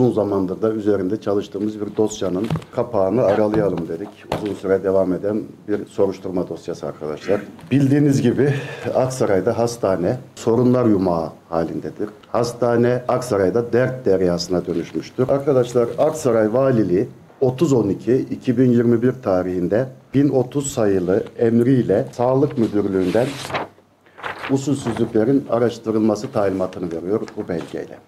uzun zamandır da üzerinde çalıştığımız bir dosyanın kapağını aralayalım dedik. Uzun süre devam eden bir soruşturma dosyası arkadaşlar. Bildiğiniz gibi Aksaray'da hastane sorunlar yumağı halindedir. Hastane Aksaray'da dert deryasına dönüşmüştür. Arkadaşlar Aksaray Valiliği 30.12.2021 tarihinde 1030 sayılı emriyle Sağlık Müdürlüğü'nden usulsüzlüklerin araştırılması talimatını veriyor bu belgeyle.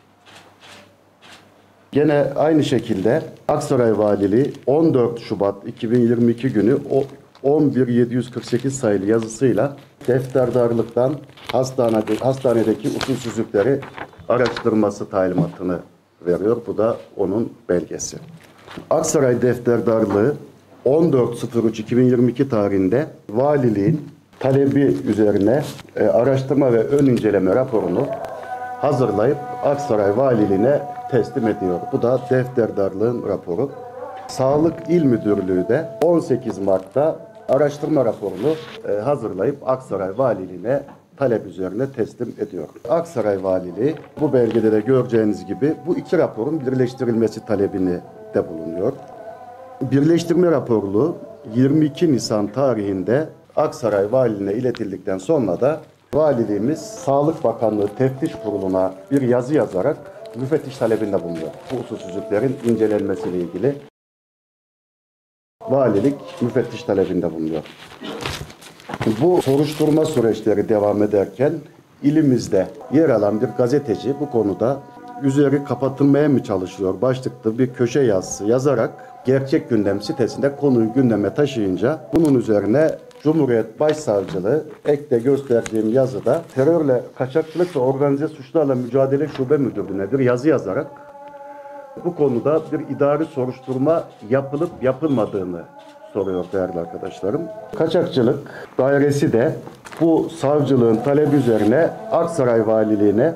Gene aynı şekilde Aksaray Valiliği 14 Şubat 2022 günü 11.748 sayılı yazısıyla defterdarlıktan hastanedeki usulsüzlükleri araştırması talimatını veriyor. Bu da onun belgesi. Aksaray Defterdarlığı 14.03.2022 tarihinde valiliğin talebi üzerine araştırma ve ön inceleme raporunu hazırlayıp Aksaray Valiliğine teslim ediyor. Bu da defterdarlığın raporu. Sağlık İl Müdürlüğü de 18 Mart'ta araştırma raporunu hazırlayıp Aksaray Valiliğine talep üzerine teslim ediyor. Aksaray Valiliği bu belgede de göreceğiniz gibi bu iki raporun birleştirilmesi talebini de bulunuyor. Birleştirme raporu 22 Nisan tarihinde Aksaray Valiliğine iletildikten sonra da Valiliğimiz Sağlık Bakanlığı Teftiş Kurulu'na bir yazı yazarak müfettiş talebinde bulunuyor. Bu usulsüzlüklerin incelenmesiyle ilgili valilik müfettiş talebinde bulunuyor. Bu soruşturma süreçleri devam ederken ilimizde yer alan bir gazeteci bu konuda üzeri kapatılmaya mı çalışıyor başlıklı bir köşe yazısı yazarak Gerçek Gündem sitesinde konuyu gündeme taşıyınca bunun üzerine Cumhuriyet Başsavcılığı ekte gösterdiğim yazıda terörle, kaçakçılık ve organize suçlarla mücadele şube müdürlüğüne bir yazı yazarak bu konuda bir idari soruşturma yapılıp yapılmadığını soruyor değerli arkadaşlarım. Kaçakçılık dairesi de bu savcılığın talebi üzerine Aksaray Valiliğine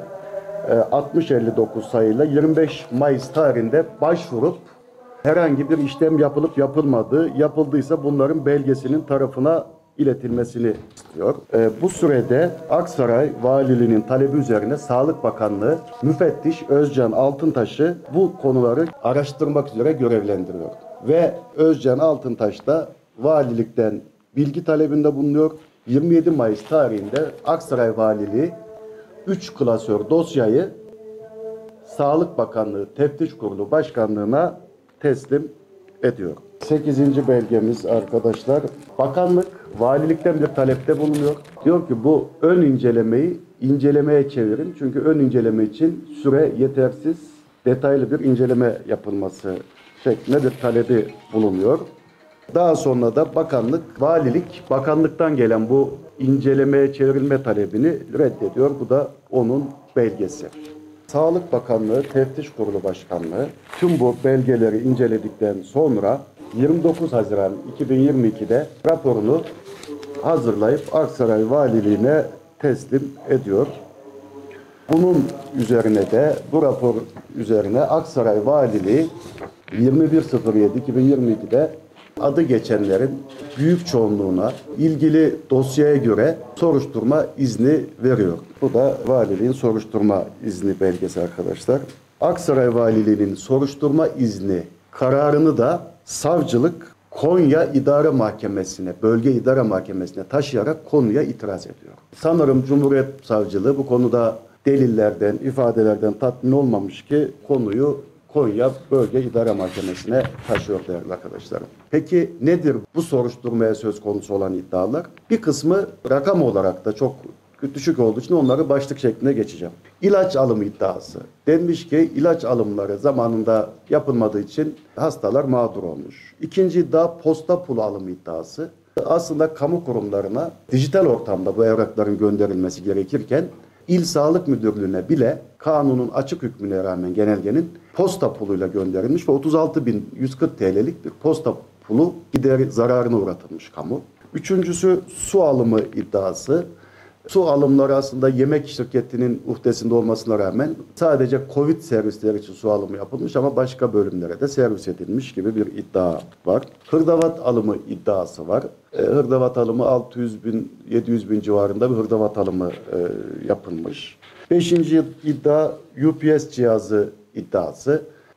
6059 sayıyla 25 Mayıs tarihinde başvurup herhangi bir işlem yapılıp yapılmadığı, yapıldıysa bunların belgesinin tarafına iletilmesini istiyor. Bu sürede Aksaray Valiliğinin talebi üzerine Sağlık Bakanlığı müfettiş Özcan Altıntaş'ı bu konuları araştırmak üzere görevlendiriyor. Ve Özcan Altıntaş da valilikten bilgi talebinde bulunuyor. 27 Mayıs tarihinde Aksaray Valiliği 3 klasör dosyayı Sağlık Bakanlığı Teftiş Kurulu Başkanlığı'na teslim ediyor. 8. belgemiz arkadaşlar. Bakanlık valilikten bir talepte bulunuyor. Diyor ki bu ön incelemeyi incelemeye çevirin. Çünkü ön inceleme için süre yetersiz, detaylı bir inceleme yapılması şeklinde bir talebi bulunuyor. Daha sonra da valilik bakanlıktan gelen bu incelemeye çevrilme talebini reddediyor. Bu da onun belgesi. Sağlık Bakanlığı Teftiş Kurulu Başkanlığı tüm bu belgeleri inceledikten sonra 29 Haziran 2022'de raporunu hazırlayıp Aksaray Valiliğine teslim ediyor. Bunun üzerine de bu rapor üzerine Aksaray Valiliği 21.07.2022'de adı geçenlerin büyük çoğunluğuna ilgili dosyaya göre soruşturma izni veriyor. Bu da valiliğin soruşturma izni belgesi arkadaşlar. Aksaray Valiliği'nin soruşturma izni kararını da savcılık Konya İdare Mahkemesi'ne, Bölge İdare Mahkemesi'ne taşıyarak konuya itiraz ediyor. Sanırım Cumhuriyet Savcılığı bu konuda delillerden, ifadelerden tatmin olmamış ki konuyu Konya Bölge İdare Mahkemesi'ne taşıyor değerli arkadaşlarım. Peki nedir bu soruşturmaya söz konusu olan iddialar? Bir kısmı rakam olarak da çok düşük olduğu için onları başlık şeklinde geçeceğim. İlaç alımı iddiası. Denmiş ki ilaç alımları zamanında yapılmadığı için hastalar mağdur olmuş. İkinci iddia posta pulu alımı iddiası. Aslında kamu kurumlarına dijital ortamda bu evrakların gönderilmesi gerekirken İl Sağlık Müdürlüğü'ne bile kanunun açık hükmüne rağmen genelgenin posta puluyla gönderilmiş ve 36.140 TL'lik bir posta pulu zararına uğratılmış kamu. Üçüncüsü su alımı iddiası. Su alımları aslında yemek şirketinin uhdesinde olmasına rağmen sadece Covid servisleri için su alımı yapılmış ama başka bölümlere de servis edilmiş gibi bir iddia var. Hırdavat alımı iddiası var. Hırdavat alımı 600.000-700.000 civarında bir hırdavat alımı yapılmış. Beşinci iddia UPS cihazı iddiası.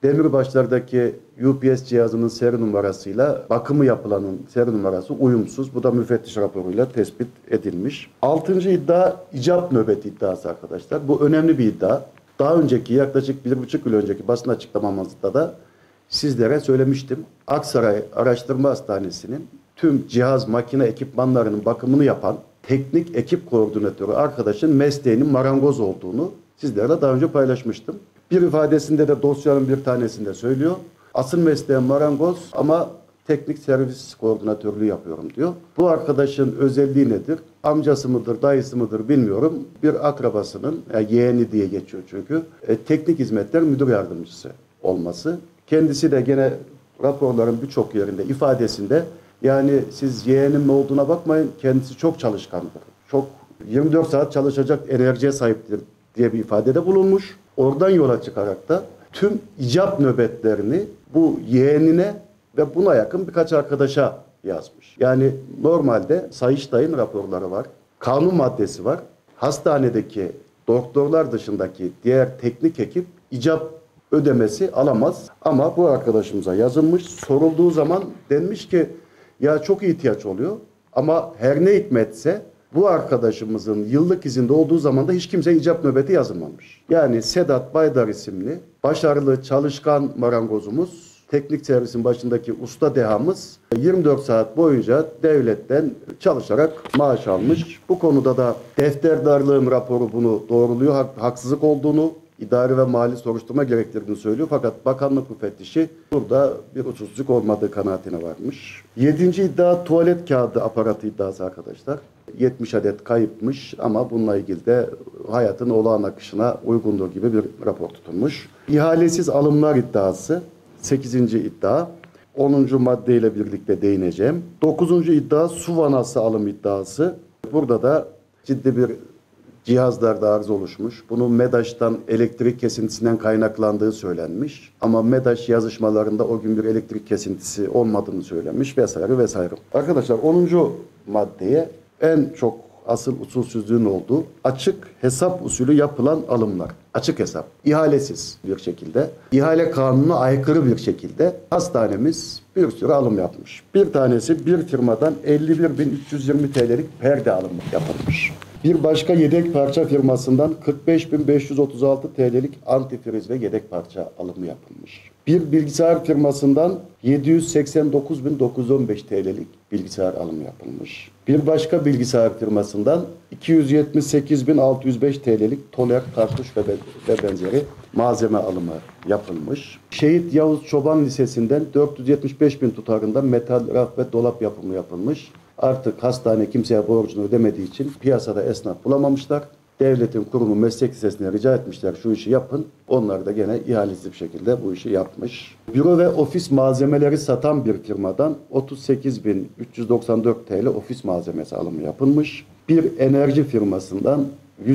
Demirbaşlardaki UPS cihazının seri numarasıyla bakımı yapılanın seri numarası uyumsuz. Bu da müfettiş raporuyla tespit edilmiş. 6. iddia icap nöbeti iddiası arkadaşlar. Bu önemli bir iddia. Daha önceki yaklaşık 1,5 yıl önceki basın açıklamamızda da sizlere söylemiştim. Aksaray Araştırma Hastanesi'nin tüm cihaz, makine, ekipmanlarının bakımını yapan teknik ekip koordinatörü arkadaşın mesleğinin marangoz olduğunu sizlerle daha önce paylaşmıştım. Bir ifadesinde de dosyanın bir tanesinde söylüyor. Asıl mesleğim marangoz ama teknik servis koordinatörlüğü yapıyorum diyor. Bu arkadaşın özelliği nedir? Amcası mıdır, dayısı mıdır bilmiyorum. Bir akrabasının, yani yeğeni diye geçiyor çünkü, teknik hizmetler müdür yardımcısı olması. Kendisi de gene raporların birçok yerinde ifadesinde yani siz yeğenim olduğuna bakmayın, kendisi çok çalışkandır. Çok 24 saat çalışacak enerjiye sahiptir diye bir ifadede bulunmuş. Oradan yola çıkarak da tüm icap nöbetlerini bu yeğenine ve buna yakın birkaç arkadaşa yazmış. Yani normalde Sayıştay'ın raporları var, kanun maddesi var. Hastanedeki doktorlar dışındaki diğer teknik ekip icap ödemesi alamaz. Ama bu arkadaşımıza yazılmış, sorulduğu zaman denmiş ki ya çok ihtiyaç oluyor ama her ne hikmetse bu arkadaşımızın yıllık izinde olduğu zaman da hiç kimse icap nöbeti yazılmamış. Yani Sedat Baydar isimli başarılı çalışkan marangozumuz, teknik servisin başındaki usta dehamız 24 saat boyunca devletten çalışarak maaş almış. Bu konuda da defterdarlığın raporu bunu doğruluyor. Haksızlık olduğunu, idari ve mali soruşturma gerektirdiğini söylüyor. Fakat bakanlık müfettişi burada bir usulsüzlük olmadığı kanaatine varmış. 7. iddia tuvalet kağıdı aparatı iddiası arkadaşlar. 70 adet kayıpmış ama bununla ilgili de hayatın olağan akışına uygundur gibi bir rapor tutulmuş. İhalesiz alımlar iddiası 8. iddia. 10. maddeyle birlikte değineceğim. 9. iddia su vanası alım iddiası. Burada da ciddi bir cihazlarda arıza oluşmuş. Bunun MEDAŞ'tan elektrik kesintisinden kaynaklandığı söylenmiş. Ama MEDAŞ yazışmalarında o gün bir elektrik kesintisi olmadığını söylenmiş vesaire vesaire. Arkadaşlar 10. maddeye en çok asıl usulsüzlüğün olduğu açık hesap usulü yapılan alımlar. Açık hesap, ihalesiz bir şekilde, ihale kanununa aykırı bir şekilde hastanemiz bir sürü alım yapmış. Bir tanesi bir firmadan 51.320 TL'lik perde alımı yapılmış. Bir başka yedek parça firmasından 45.536 TL'lik antifriz ve yedek parça alımı yapılmış. Bir bilgisayar firmasından 789.915 TL'lik bilgisayar alımı yapılmış. Bir başka bilgisayar firmasından 278.605 TL'lik toner, kartuş ve benzeri malzeme alımı yapılmış. Şehit Yavuz Çoban Lisesi'nden 475.000 tutarında metal raf ve dolap yapımı yapılmış. Artık hastane kimseye borcunu ödemediği için piyasada esnaf bulamamışlar. Devletin kurumu meslek lisesine rica etmişler şu işi yapın. Onlar da gene ihalesiz bir şekilde bu işi yapmış. Büro ve ofis malzemeleri satan bir firmadan 38.394 TL ofis malzemesi alımı yapılmış. Bir enerji firmasından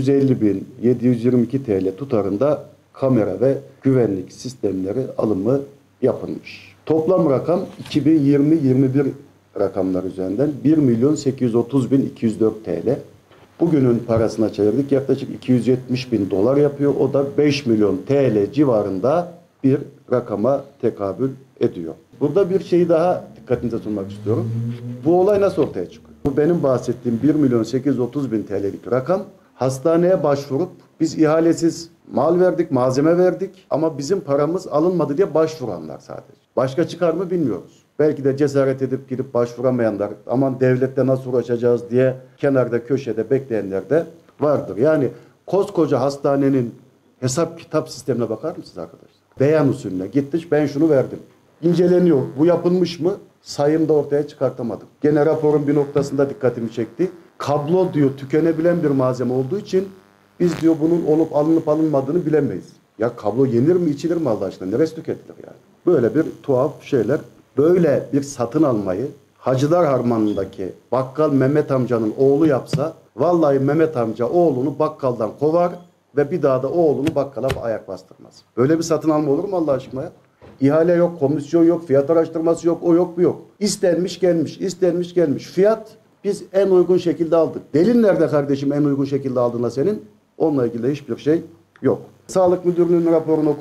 150.722 TL tutarında kamera ve güvenlik sistemleri alımı yapılmış. Toplam rakam 2020-21 rakamlar üzerinden 1.830.204 TL. Bugünün parasına çevirdik. Yaklaşık 270.000 dolar yapıyor. O da 5 milyon TL civarında bir rakama tekabül ediyor. Burada bir şeyi daha dikkatinize sunmak istiyorum. Bu olay nasıl ortaya çıkıyor? Bu benim bahsettiğim 1.830.000 TL'lik rakam hastaneye başvurup biz ihalesiz mal verdik, malzeme verdik ama bizim paramız alınmadı diye başvuranlar sadece. Başka çıkar mı bilmiyoruz. Belki de cesaret edip gidip başvuramayanlar, aman devlette nasıl uğraşacağız diye kenarda köşede bekleyenler de vardır. Yani koskoca hastanenin hesap kitap sistemine bakar mısınız arkadaşlar? Beyan usulüne gittik, ben şunu verdim. İnceleniyor. Bu yapılmış mı? Sayımda ortaya çıkartamadım. Gene raporun bir noktasında dikkatimi çekti. Kablo diyor tükenebilen bir malzeme olduğu için biz diyor bunun olup alınıp alınmadığını bilemeyiz. Ya kablo yenir mi içilir mi Allah aşkına? Neresi tüketilir yani? Böyle bir tuhaf şeyler. Böyle bir satın almayı Hacılar Harmanı'ndaki bakkal Mehmet amcanın oğlu yapsa vallahi Mehmet amca oğlunu bakkaldan kovar ve bir daha da oğlunu bakkala ayak bastırmaz. Böyle bir satın alma olur mu Allah aşkına ya? İhale yok, komisyon yok, fiyat araştırması yok, o yok bu yok. İstenmiş gelmiş, istenmiş gelmiş. Fiyat biz en uygun şekilde aldık. Delil nerede kardeşim en uygun şekilde aldığında senin? Onunla ilgili hiçbir şey yok. Sağlık Müdürlüğü'nün raporunu okudum.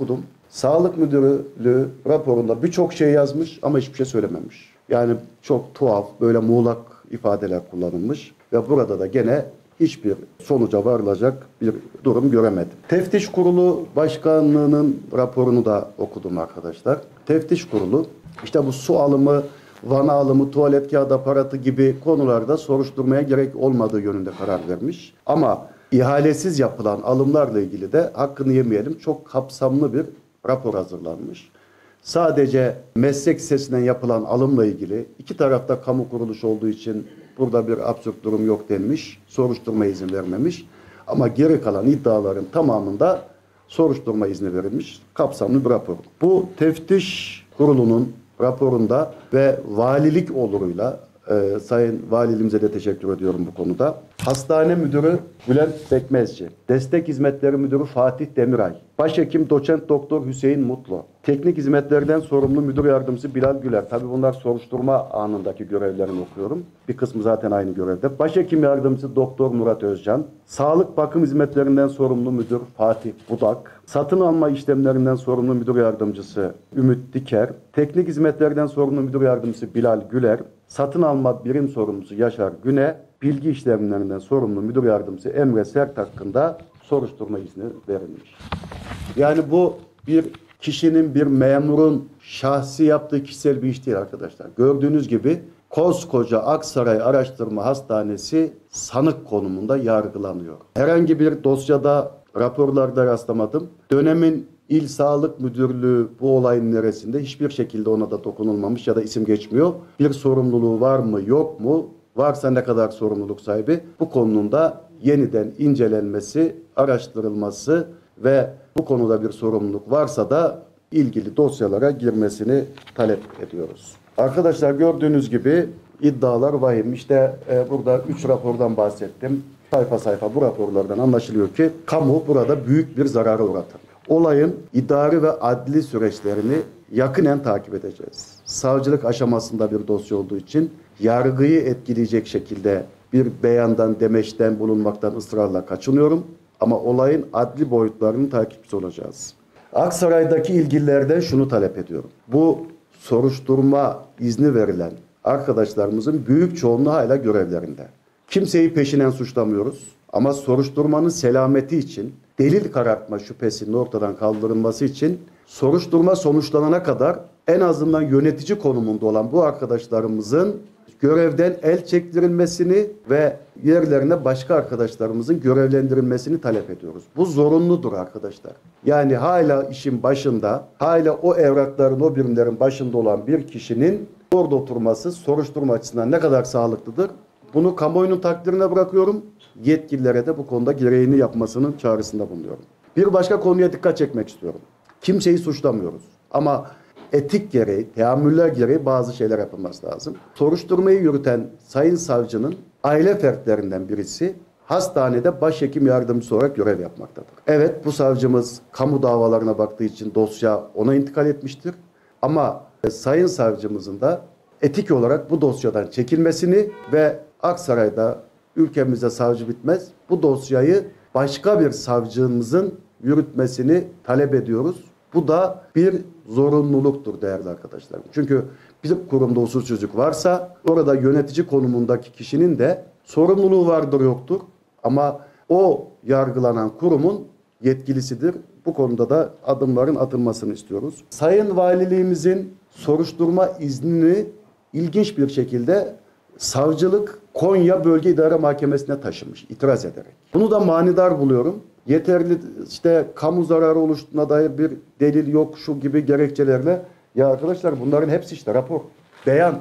Sağlık Müdürlüğü raporunda birçok şey yazmış ama hiçbir şey söylememiş. Yani çok tuhaf, böyle muğlak ifadeler kullanılmış ve burada da gene hiçbir sonuca varılacak bir durum göremedim. Teftiş Kurulu Başkanlığı'nın raporunu da okudum arkadaşlar. Teftiş Kurulu işte bu su alımı, vana alımı, tuvalet kağıdı aparatı gibi konularda soruşturmaya gerek olmadığı yönünde karar vermiş. Ama ihalesiz yapılan alımlarla ilgili de hakkını yemeyelim, çok kapsamlı bir rapor hazırlanmış. Sadece meslek lisesinden yapılan alımla ilgili iki tarafta kamu kuruluşu olduğu için burada bir absürt durum yok denmiş. Soruşturma izin vermemiş. Ama geri kalan iddiaların tamamında soruşturma izni verilmiş. Kapsamlı bir rapor. Bu teftiş kurulunun raporunda ve valilik oluruyla Sayın Valiliğimize de teşekkür ediyorum bu konuda. Hastane Müdürü Bülent Bekmezci, Destek Hizmetleri Müdürü Fatih Demiray, Başhekim Doçent Doktor Hüseyin Mutlu, Teknik Hizmetlerden Sorumlu Müdür Yardımcısı Bilal Güler. Tabii bunlar soruşturma anındaki görevlerini okuyorum. Bir kısmı zaten aynı görevde. Başhekim Yardımcısı Doktor Murat Özcan, Sağlık Bakım Hizmetlerinden Sorumlu Müdür Fatih Budak, Satın Alma İşlemlerinden Sorumlu Müdür Yardımcısı Ümit Diker, Teknik Hizmetlerden Sorumlu Müdür Yardımcısı Bilal Güler, Satın Alma Birim Sorumlusu Yaşar Güne, Bilgi İşlemlerinden Sorumlu Müdür Yardımcısı Emre Sert hakkında soruşturma izni verilmiş. Yani bu bir kişinin, bir memurun şahsi yaptığı kişisel bir iş değil arkadaşlar. Gördüğünüz gibi koskoca Aksaray Araştırma Hastanesi sanık konumunda yargılanıyor. Herhangi bir dosyada, raporlarda rastlamadım. Dönemin İl Sağlık Müdürlüğü bu olayın neresinde hiçbir şekilde ona da dokunulmamış ya da isim geçmiyor. Bir sorumluluğu var mı yok mu? Varsa ne kadar sorumluluk sahibi? Bu konunun da yeniden incelenmesi, araştırılması ve bu konuda bir sorumluluk varsa da ilgili dosyalara girmesini talep ediyoruz. Arkadaşlar gördüğünüz gibi iddialar vahim. İşte burada 3 rapordan bahsettim. Sayfa sayfa bu raporlardan anlaşılıyor ki kamu burada büyük bir zarara uğratır. Olayın idari ve adli süreçlerini yakinen takip edeceğiz. Savcılık aşamasında bir dosya olduğu için yargıyı etkileyecek şekilde bir beyandan, demeçten bulunmaktan ısrarla kaçınıyorum. Ama olayın adli boyutlarının takipçisi olacağız. Aksaray'daki ilgililerden şunu talep ediyorum. Bu soruşturma izni verilen arkadaşlarımızın büyük çoğunluğu hala görevlerinde. Kimseyi peşinen suçlamıyoruz. Ama soruşturmanın selameti için, delil karartma şüphesinin ortadan kaldırılması için soruşturma sonuçlanana kadar en azından yönetici konumunda olan bu arkadaşlarımızın görevden el çektirilmesini ve yerlerine başka arkadaşlarımızın görevlendirilmesini talep ediyoruz. Bu zorunludur arkadaşlar. Yani hala işin başında, hala o evrakların, o birimlerin başında olan bir kişinin orada oturması soruşturma açısından ne kadar sağlıklıdır? Bunu kamuoyunun takdirine bırakıyorum. Yetkililere de bu konuda gereğini yapmasının çağrısında bulunuyorum. Bir başka konuya dikkat çekmek istiyorum. Kimseyi suçlamıyoruz. Ama etik gereği, teamüller gereği bazı şeyler yapılması lazım. Soruşturmayı yürüten sayın savcının aile fertlerinden birisi hastanede başhekim yardımcısı olarak görev yapmaktadır. Evet, bu savcımız kamu davalarına baktığı için dosya ona intikal etmiştir. Ama sayın savcımızın da etik olarak bu dosyadan çekilmesini ve Aksaray'da ülkemizde savcı bitmez, bu dosyayı başka bir savcımızın yürütmesini talep ediyoruz. Bu da bir zorunluluktur değerli arkadaşlar. Çünkü bizim kurumda usulsüzlük varsa orada yönetici konumundaki kişinin de sorumluluğu vardır yoktur. Ama o yargılanan kurumun yetkilisidir. Bu konuda da adımların atılmasını istiyoruz. Sayın Valiliğimizin soruşturma iznini ilginç bir şekilde savcılık Konya Bölge İdare Mahkemesi'ne taşımış itiraz ederek. Bunu da manidar buluyorum. Yeterli işte kamu zararı oluştuğuna dair bir delil yok şu gibi gerekçelerle. Ya arkadaşlar bunların hepsi işte rapor, beyan.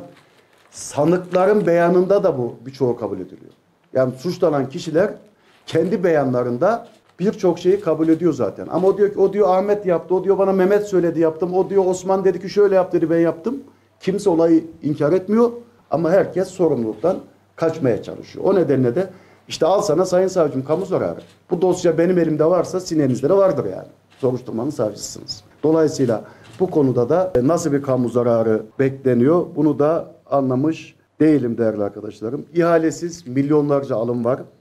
Sanıkların beyanında da bu birçoğu kabul ediliyor. Yani suçlanan kişiler kendi beyanlarında birçok şeyi kabul ediyor zaten. Ama o diyor Ahmet yaptı, o diyor bana Mehmet söyledi yaptım, o diyor Osman dedi ki şöyle yap dedi ben yaptım. Kimse olayı inkar etmiyor ama herkes sorumluluktan kaçmaya çalışıyor. O nedenle de işte al sana sayın savcım kamu zararı. Bu dosya benim elimde varsa sinenizde de vardır yani. Soruşturmanın savcısınız. Dolayısıyla bu konuda da nasıl bir kamu zararı bekleniyor bunu da anlamış değilim değerli arkadaşlarım. İhalesiz milyonlarca alım var.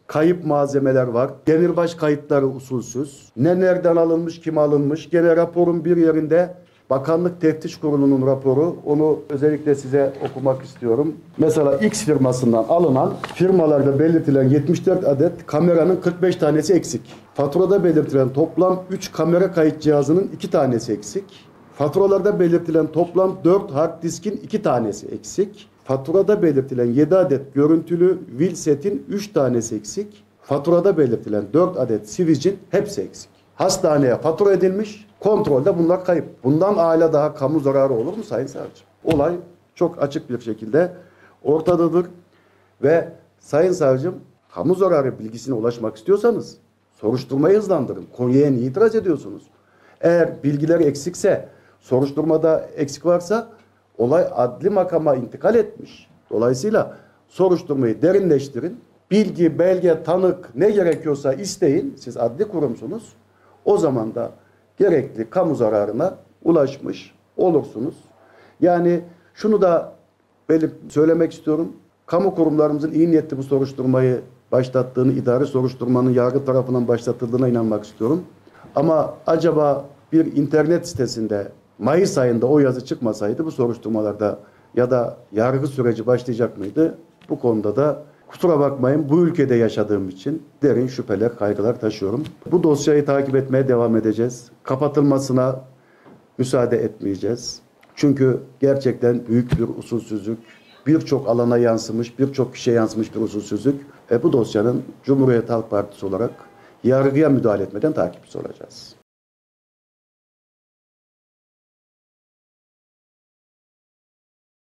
Kayıp malzemeler var. Demirbaş kayıtları usulsüz. Ne nereden alınmış, kim alınmış. Gene raporun bir yerinde Bakanlık Teftiş Kurulu'nun raporu. Onu özellikle size okumak istiyorum. Mesela X firmasından alınan firmalarda belirtilen 74 adet kameranın 45 tanesi eksik. Faturada belirtilen toplam 3 kamera kayıt cihazının 2 tanesi eksik. Faturalarda belirtilen toplam 4 hard diskin 2 tanesi eksik. Faturada belirtilen 7 adet görüntülü will setin 3 tanesi eksik. Faturada belirtilen 4 adet switch'in hepsi eksik. Hastaneye fatura edilmiş, kontrolde bunlar kayıp. Bundan âlâ daha kamu zararı olur mu Sayın Savcı? Olay çok açık bir şekilde ortadadır. Ve Sayın Savcım, kamu zararı bilgisine ulaşmak istiyorsanız soruşturmayı hızlandırın. Konuya niye itiraz ediyorsunuz? Eğer bilgiler eksikse, soruşturmada eksik varsa olay adli makama intikal etmiş. Dolayısıyla soruşturmayı derinleştirin. Bilgi, belge, tanık ne gerekiyorsa isteyin. Siz adli kurumsunuz. O zaman da gerekli kamu zararına ulaşmış olursunuz. Yani şunu da söylemek istiyorum. Kamu kurumlarımızın iyi niyetli bu soruşturmayı başlattığını, idari soruşturmanın yargı tarafından başlatıldığına inanmak istiyorum. Ama acaba bir internet sitesinde Mayıs ayında o yazı çıkmasaydı bu soruşturmalarda ya da yargı süreci başlayacak mıydı? Bu konuda da kusura bakmayın, bu ülkede yaşadığım için derin şüpheler, kaygılar taşıyorum. Bu dosyayı takip etmeye devam edeceğiz. Kapatılmasına müsaade etmeyeceğiz. Çünkü gerçekten büyük bir usulsüzlük, birçok alana yansımış, birçok kişiye yansımış bir usulsüzlük. Bu dosyanın Cumhuriyet Halk Partisi olarak yargıya müdahale etmeden takipçisi olacağız.